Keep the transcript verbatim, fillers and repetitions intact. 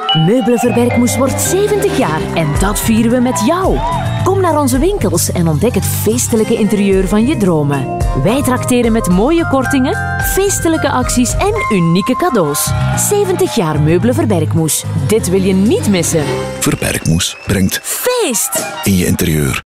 Meubelen Verbergmoes wordt zeventig jaar en dat vieren we met jou. Kom naar onze winkels en ontdek het feestelijke interieur van je dromen. Wij trakteren met mooie kortingen, feestelijke acties en unieke cadeaus. zeventig jaar Meubelen Verbergmoes. Dit wil je niet missen. Verbergmoes brengt Feest! in je interieur.